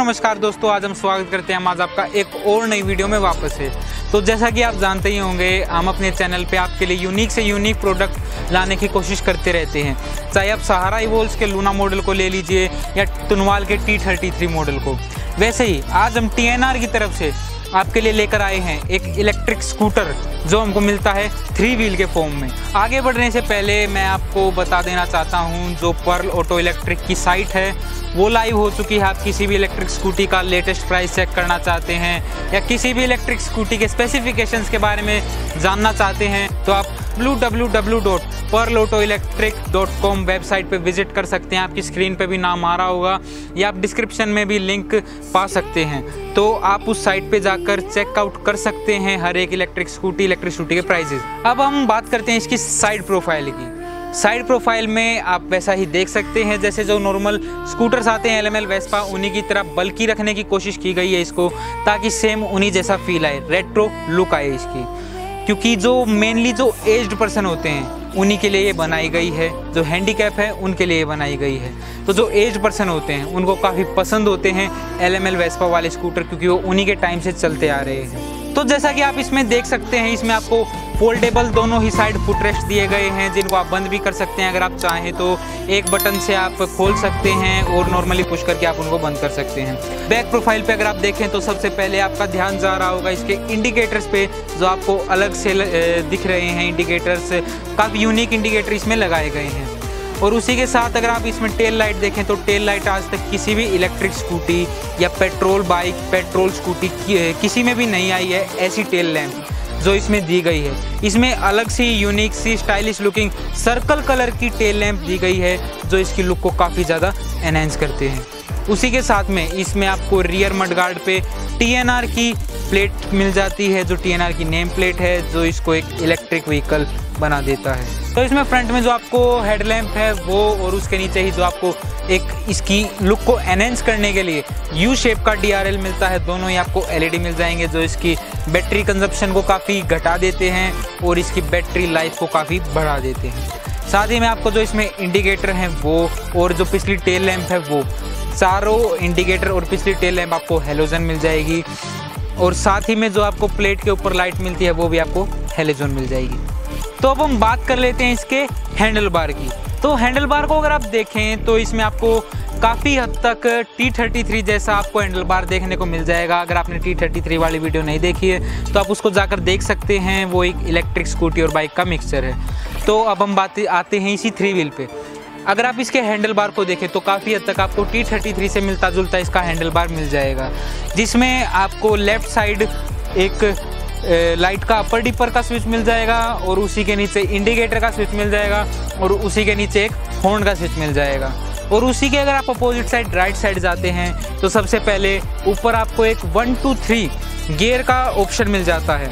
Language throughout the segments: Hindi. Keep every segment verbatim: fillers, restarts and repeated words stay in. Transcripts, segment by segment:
नमस्कार दोस्तों, आज हम स्वागत करते हैं आज आपका एक और नई वीडियो में वापस है। तो जैसा कि आप जानते ही होंगे, हम अपने चैनल पे आपके लिए यूनिक से यूनिक प्रोडक्ट लाने की कोशिश करते रहते हैं। चाहे आप सहारा इवोल्व्स के लूना मॉडल को ले लीजिए या तुनवाल के टी थर्टी थ्री मॉडल को। वैसे ही आज हम टी एन आर की तरफ से आपके लिए लेकर आए हैं एक इलेक्ट्रिक स्कूटर जो हमको मिलता है थ्री व्हील के फॉर्म में। आगे बढ़ने से पहले मैं आपको बता देना चाहता हूं, जो पर्ल ऑटो इलेक्ट्रिक की साइट है वो लाइव हो चुकी है। आप किसी भी इलेक्ट्रिक स्कूटी का लेटेस्ट प्राइस चेक करना चाहते हैं या किसी भी इलेक्ट्रिक स्कूटी के स्पेसिफिकेशंस के बारे में जानना चाहते हैं तो आप W W W dot Pearl auto electric dot com website पे विजिट कर सकते हैं। आपकी स्क्रीन पे भी नाम आ रहा होगा या आप डिस्क्रिप्शन में भी लिंक पा सकते हैं, तो आप उस साइट पे जाकर चेकआउट कर सकते हैं हर एक इलेक्ट्रिक स्कूटी इलेक्ट्रिक स्कूटी के प्राइजेस। अब हम बात करते हैं इसकी साइड प्रोफाइल की। साइड प्रोफाइल में आप वैसा ही देख सकते हैं जैसे जो नॉर्मल स्कूटर्स आते हैं एल एम एल वेस्पा, उन्हीं की तरह बल्कि रखने की कोशिश की गई है इसको, ताकि सेम उन्हीं जैसा फील आए, रेट्रो लुक आए इसकी। क्योंकि जो मेनली जो एज्ड पर्सन होते हैं उन्हीं के लिए ये बनाई गई है, जो हैंडीकैप है उनके लिए बनाई गई है। तो जो एज्ड पर्सन होते हैं उनको काफ़ी पसंद होते हैं एल एम एल वेस्पा वाले स्कूटर, क्योंकि वो उन्हीं के टाइम से चलते आ रहे हैं। तो जैसा कि आप इसमें देख सकते हैं, इसमें आपको फोल्डेबल दोनों ही साइड फुटरेस्ट दिए गए हैं, जिनको आप बंद भी कर सकते हैं अगर आप चाहें तो। एक बटन से आप खोल सकते हैं और नॉर्मली पुश करके आप उनको बंद कर सकते हैं। बैक प्रोफाइल पे अगर आप देखें तो सबसे पहले आपका ध्यान जा रहा होगा इसके इंडिकेटर्स पे, जो आपको अलग से दिख रहे हैं इंडिकेटर्स। काफ़ी यूनिक इंडिकेटर इसमें लगाए गए हैं। और उसी के साथ अगर आप इसमें टेल लाइट देखें तो टेल लाइट आज तक किसी भी इलेक्ट्रिक स्कूटी या पेट्रोल बाइक, पेट्रोल स्कूटी किसी में भी नहीं आई है ऐसी टेल लैंप जो इसमें दी गई है। इसमें अलग सी यूनिक सी स्टाइलिश लुकिंग सर्कल कलर की टेल लैंप दी गई है, जो इसकी लुक को काफ़ी ज़्यादा एनहेंस करते हैं। उसी के साथ में इसमें आपको रियर मडगार्ड पे टी एन आर की प्लेट मिल जाती है, जो टी एन आर की नेम प्लेट है, जो इसको एक इलेक्ट्रिक व्हीकल बना देता है। तो इसमें फ्रंट में जो आपको हेडलैम्प है वो, और उसके नीचे ही जो आपको एक इसकी लुक को एनहेंस करने के लिए यू शेप का डी आर एल मिलता है। दोनों ही आपको एल ई डी मिल जाएंगे, जो इसकी बैटरी कंजप्शन को काफ़ी घटा देते हैं और इसकी बैटरी लाइफ को काफ़ी बढ़ा देते हैं। साथ ही में आपको जो इसमें इंडिकेटर हैं वो, और जो पिछली टेल लैंप है वो, चारों इंडिकेटर और पिछली टेल लैंप आपको हेलोजन मिल जाएगी। और साथ ही में जो आपको प्लेट के ऊपर लाइट मिलती है वो भी आपको हेलोजन मिल जाएगी। तो अब हम बात कर लेते हैं इसके हैंडल बार की। तो हैंडल बार को अगर आप देखें तो इसमें आपको काफ़ी हद तक टी थर्टी थ्री जैसा आपको हैंडल बार देखने को मिल जाएगा। अगर आपने टी थर्टी थ्री वाली वीडियो नहीं देखी है तो आप उसको जाकर देख सकते हैं, वो एक इलेक्ट्रिक स्कूटी और बाइक का मिक्सचर है। तो अब हम बात आते हैं इसी थ्री व्हील पे। अगर आप इसके हैंडल बार को देखें तो काफ़ी हद तक आपको टी थर्टी थ्री से मिलता जुलता इसका हैंडल बार मिल जाएगा, जिसमें आपको लेफ्ट साइड एक लाइट का अपर डिपर का स्विच मिल जाएगा, और उसी के नीचे इंडिकेटर का स्विच मिल जाएगा, और उसी के नीचे एक हॉर्न का स्विच मिल जाएगा। और उसी के अगर आप अपोजिट साइड राइट साइड जाते हैं तो सबसे पहले ऊपर आपको एक वन टू थ्री गियर का ऑप्शन मिल जाता है,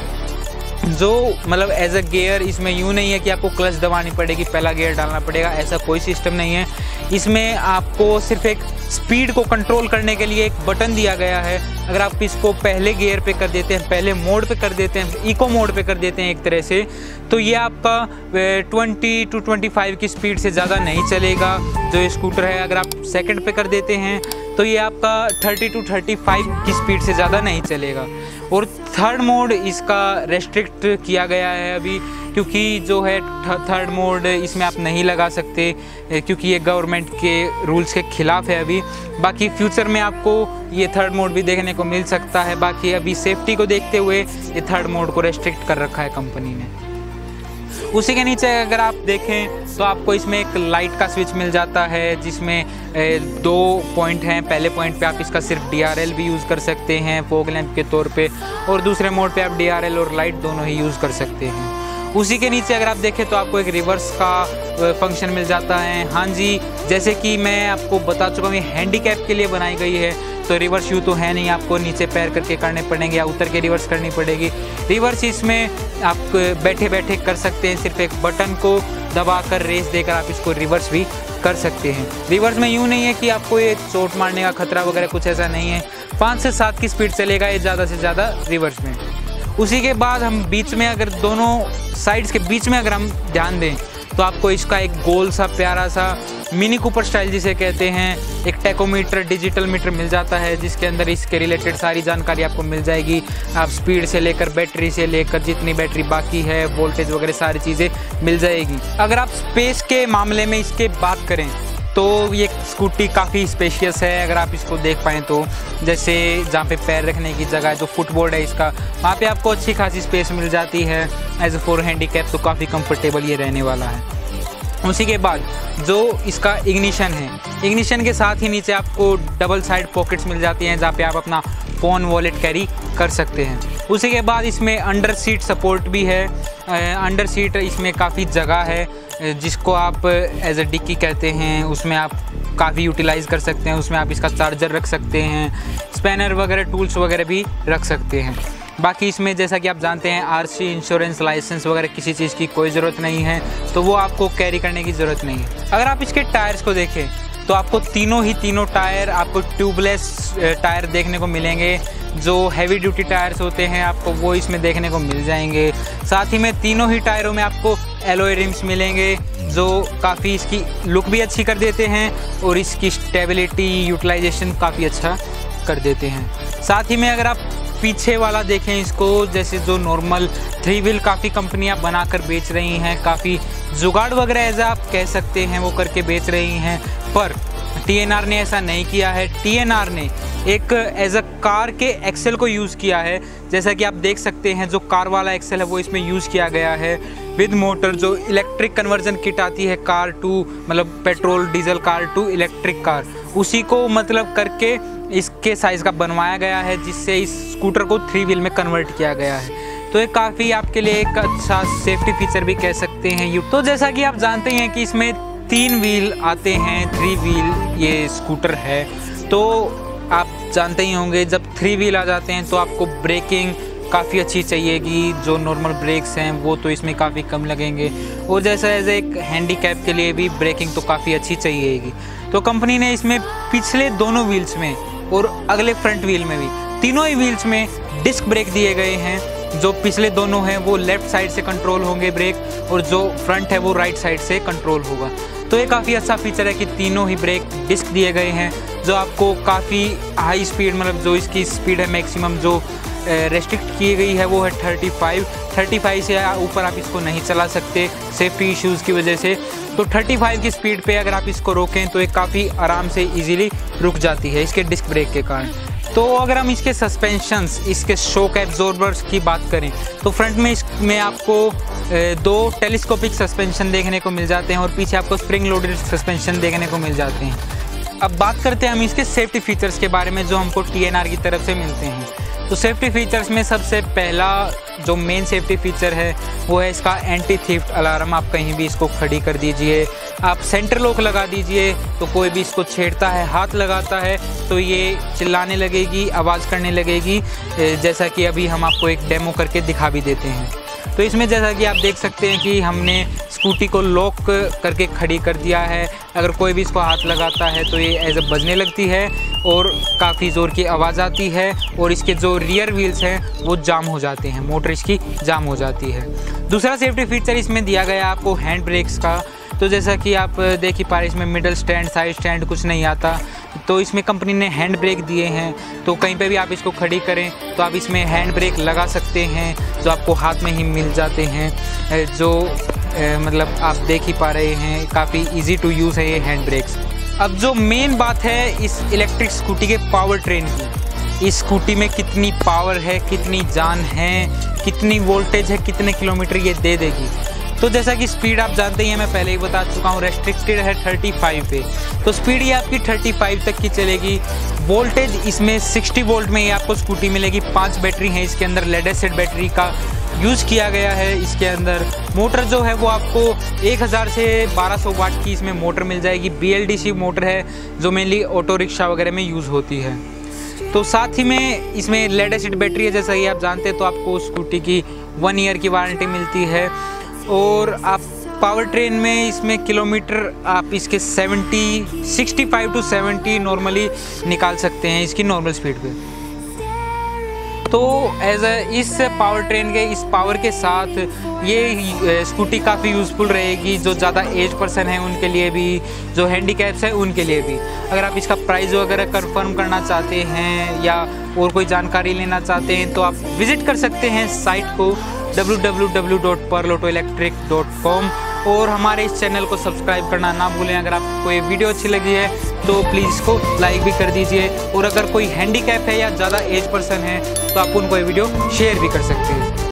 जो मतलब एज अ गियर इसमें यूँ नहीं है कि आपको क्लच दबानी पड़ेगी, पहला गियर डालना पड़ेगा, ऐसा कोई सिस्टम नहीं है। इसमें आपको सिर्फ एक स्पीड को कंट्रोल करने के लिए एक बटन दिया गया है। अगर आप इसको पहले गियर पे कर देते हैं, पहले मोड पे कर देते हैं, इको मोड पे कर देते हैं एक तरह से, तो ये आपका ट्वेंटी टू ट्वेंटी फाइव की स्पीड से ज़्यादा नहीं चलेगा जो ये स्कूटर है। अगर आप सेकंड पे कर देते हैं तो ये आपका थर्टी टू थर्टी फाइव की स्पीड से ज़्यादा नहीं चलेगा। और थर्ड मोड इसका रेस्ट्रिक्ट किया गया है अभी, क्योंकि जो है थर्ड मोड इसमें आप नहीं लगा सकते, क्योंकि ये गवर्नमेंट के रूल्स के खिलाफ है अभी। बाकी फ्यूचर में आपको ये थर्ड मोड भी देखने को मिल सकता है। बाकी अभी सेफ्टी को देखते हुए ये थर्ड मोड को रेस्ट्रिक्ट कर रखा है कंपनी ने। उसी के नीचे अगर आप देखें तो आपको इसमें एक लाइट का स्विच मिल जाता है, जिसमें दो पॉइंट हैं। पहले पॉइंट पे आप इसका सिर्फ डी आर एल भी यूज़ कर सकते हैं फॉग लैंप के तौर पे, और दूसरे मोड पे आप डी आर एल और लाइट दोनों ही यूज़ कर सकते हैं। उसी के नीचे अगर आप देखें तो आपको एक रिवर्स का फंक्शन मिल जाता है। हाँ जी, जैसे कि मैं आपको बता चुका हूँ, ये हैंडीकैप के लिए बनाई गई है, तो रिवर्स यू तो है नहीं, आपको नीचे पैर करके करने पड़ेंगे या उतर के रिवर्स करनी पड़ेगी। रिवर्स इसमें आप बैठे बैठे कर सकते हैं, सिर्फ एक बटन को दबाकर रेस देकर आप इसको रिवर्स भी कर सकते हैं। रिवर्स में यूँ नहीं है कि आपको ये चोट मारने का खतरा वगैरह कुछ ऐसा नहीं है। पाँच से सात की स्पीड चलेगा ये ज़्यादा से ज़्यादा रिवर्स में। उसी के बाद हम बीच में अगर दोनों साइड्स के बीच में अगर हम ध्यान दें तो आपको इसका एक गोल सा प्यारा सा मिनी कूपर स्टाइल जिसे कहते हैं एक टैकोमीटर, डिजिटल मीटर मिल जाता है, जिसके अंदर इसके रिलेटेड सारी जानकारी आपको मिल जाएगी। आप स्पीड से लेकर बैटरी से लेकर जितनी बैटरी बाकी है, वोल्टेज वगैरह सारी चीज़ें मिल जाएगी। अगर आप स्पेस के मामले में इसके बात करें तो ये स्कूटी काफ़ी स्पेशियस है। अगर आप इसको देख पाएँ तो जैसे जहाँ पे पैर रखने की जगह है, जो फुटबोर्ड है इसका, वहाँ पे आपको अच्छी खासी स्पेस मिल जाती है। एज ए फॉर हैंडीकैप तो काफ़ी कंफर्टेबल ये रहने वाला है। उसी के बाद जो इसका इग्निशन है, इग्निशन के साथ ही नीचे आपको डबल साइड पॉकेट्स मिल जाती हैं जहाँ पे आप अपना फ़ोन वॉलेट कैरी कर सकते हैं। उसी के बाद इसमें अंडर सीट सपोर्ट भी है। अंडर सीट इसमें काफ़ी जगह है जिसको आप एज ए डिक्की कहते हैं, उसमें आप काफ़ी यूटिलाइज़ कर सकते हैं। उसमें आप इसका चार्जर रख सकते हैं, स्पैनर वगैरह टूल्स वगैरह भी रख सकते हैं। बाकी इसमें जैसा कि आप जानते हैं आरसी, इंश्योरेंस, लाइसेंस वगैरह किसी चीज़ की कोई ज़रूरत नहीं है, तो वो आपको कैरी करने की ज़रूरत नहीं है। अगर आप इसके टायर्स को देखें तो आपको तीनों ही तीनों टायर आपको ट्यूबलेस टायर देखने को मिलेंगे। जो हैवी ड्यूटी टायर्स होते हैं आपको वो इसमें देखने को मिल जाएंगे। साथ ही में तीनों ही टायरों में आपको एलॉय रिम्स मिलेंगे जो काफ़ी इसकी लुक भी अच्छी कर देते हैं और इसकी स्टेबिलिटी, यूटिलाइजेशन काफ़ी अच्छा कर देते हैं। साथ ही में अगर आप पीछे वाला देखें इसको, जैसे जो नॉर्मल थ्री व्हील काफ़ी कंपनियां बनाकर बेच रही हैं, काफ़ी जुगाड़ वगैरह ऐसा आप कह सकते हैं वो करके बेच रही हैं, पर टी एन आर ने ऐसा नहीं किया है। टी एन आर ने एक एज अ कार के एक्सेल को यूज़ किया है। जैसा कि आप देख सकते हैं जो कार वाला एक्सेल है वो इसमें यूज़ किया गया है विद मोटर। जो इलेक्ट्रिक कन्वर्जन किट आती है कार टू, मतलब petrol diesel car to electric car, उसी को मतलब करके इसके साइज़ का बनवाया गया है, जिससे इस स्कूटर को थ्री व्हील में कन्वर्ट किया गया है। तो ये काफ़ी आपके लिए एक अच्छा सेफ्टी फीचर भी कह सकते हैं यू। तो जैसा कि आप जानते हैं कि इसमें तीन व्हील आते हैं, थ्री व्हील ये स्कूटर है। तो आप जानते ही होंगे जब थ्री व्हील आ जाते हैं तो आपको ब्रेकिंग काफ़ी अच्छी चाहिएगी। जो नॉर्मल ब्रेक्स हैं वो तो इसमें काफ़ी कम लगेंगे, और जैसा एज एक हैंडीकैप के लिए भी ब्रेकिंग तो काफ़ी अच्छी चाहिएगी। तो कंपनी ने इसमें पिछले दोनों व्हील्स में और अगले फ्रंट व्हील में भी, तीनों ही व्हील्स में डिस्क ब्रेक दिए गए हैं। जो पिछले दोनों हैं वो लेफ़्ट साइड से कंट्रोल होंगे ब्रेक, और जो फ्रंट है वो राइट साइड से कंट्रोल होगा। तो ये काफ़ी अच्छा फीचर है कि तीनों ही ब्रेक डिस्क दिए गए हैं, जो आपको काफ़ी हाई स्पीड, मतलब जो इसकी स्पीड है मैक्सिमम जो रेस्ट्रिक्ट की गई है वो है थर्टी फाइव। थर्टी फाइव से ऊपर आप इसको नहीं चला सकते सेफ्टी इश्यूज़ की वजह से। तो थर्टी फाइव की स्पीड पे अगर आप इसको रोकें तो ये काफ़ी आराम से इजीली रुक जाती है इसके डिस्क ब्रेक के कारण। तो अगर हम इसके सस्पेंशंस, इसके शॉक एब्जॉर्बर्स की बात करें तो फ्रंट में इसमें आपको दो टेलीस्कोपिक सस्पेंशन देखने को मिल जाते हैं और पीछे आपको स्प्रिंग लोडेड सस्पेंशन देखने को मिल जाते हैं। अब बात करते हैं हम इसके सेफ्टी फीचर्स के बारे में जो हमको टी एन आर की तरफ से मिलते हैं। तो सेफ्टी फीचर्स में सबसे पहला जो मेन सेफ्टी फीचर है वो है इसका एंटी थीफ्ट अलार्म। आप कहीं भी इसको खड़ी कर दीजिए, आप सेंटर लॉक लगा दीजिए, तो कोई भी इसको छेड़ता है, हाथ लगाता है तो ये चिल्लाने लगेगी, आवाज़ करने लगेगी, जैसा कि अभी हम आपको एक डेमो करके दिखा भी देते हैं। तो इसमें जैसा कि आप देख सकते हैं कि हमने स्कूटी को लॉक करके खड़ी कर दिया है। अगर कोई भी इसको हाथ लगाता है तो ये एज अ बजने लगती है और काफ़ी ज़ोर की आवाज़ आती है, और इसके जो रियर व्हील्स हैं वो जाम हो जाते हैं, मोटर इसकी जाम हो जाती है। दूसरा सेफ्टी फीचर इसमें दिया गया है आपको हैंड ब्रेक्स का। तो जैसा कि आप देख ही पा रहे इसमें मिडल स्टैंड, साइड स्टैंड कुछ नहीं आता, तो इसमें कंपनी ने हैंड ब्रेक दिए हैं। तो कहीं पे भी आप इसको खड़ी करें तो आप इसमें हैंड ब्रेक लगा सकते हैं, जो आपको हाथ में ही मिल जाते हैं। जो मतलब आप देख ही पा रहे हैं काफ़ी इजी टू यूज़ है ये हैंड ब्रेक्स। अब जो मेन बात है इस इलेक्ट्रिक स्कूटी के पावर ट्रेन की, इस स्कूटी में कितनी पावर है, कितनी जान है, कितनी वोल्टेज है, कितने किलोमीटर ये दे देगी। तो जैसा कि स्पीड आप जानते ही हैं, मैं पहले ही बता चुका हूँ, रेस्ट्रिक्टेड है थर्टी फाइव पे, तो स्पीड ये आपकी थर्टी फाइव तक की चलेगी। वोल्टेज इसमें सिक्सटी वोल्ट में ये आपको स्कूटी मिलेगी। पांच बैटरी है इसके अंदर, लेड एसिड बैटरी का यूज़ किया गया है इसके अंदर। मोटर जो है वो आपको एक हज़ार से बारह सौ वाट की इसमें मोटर मिल जाएगी। B L D C motor है जो मेनली ऑटो रिक्शा वगैरह में यूज़ होती है। तो साथ ही में इसमें लेड एसिड बैटरी है, जैसा कि आप जानते हैं, तो आपको स्कूटी की वन ईयर की वारंटी मिलती है। और आप पावर ट्रेन में इसमें किलोमीटर आप इसके seventy sixty five to seventy normally निकाल सकते हैं इसकी नॉर्मल स्पीड पे। तो एज अ इस पावर ट्रेन के इस पावर के साथ ये स्कूटी काफ़ी यूज़फुल रहेगी, जो ज़्यादा एज पर्सन है उनके लिए भी, जो हैंडीकैप्स है उनके लिए भी। अगर आप इसका प्राइस वगैरह कंफर्म करना चाहते हैं या और कोई जानकारी लेना चाहते हैं तो आप विज़िट कर सकते हैं साइट को W W W dot Pearl auto electric dot com. और हमारे इस चैनल को सब्सक्राइब करना ना भूलें। अगर आपको ये वीडियो अच्छी लगी है तो प्लीज़ इसको लाइक भी कर दीजिए, और अगर कोई हैंडीकैप है या ज़्यादा एज पर्सन है तो आप उनको ये वीडियो शेयर भी कर सकते हैं।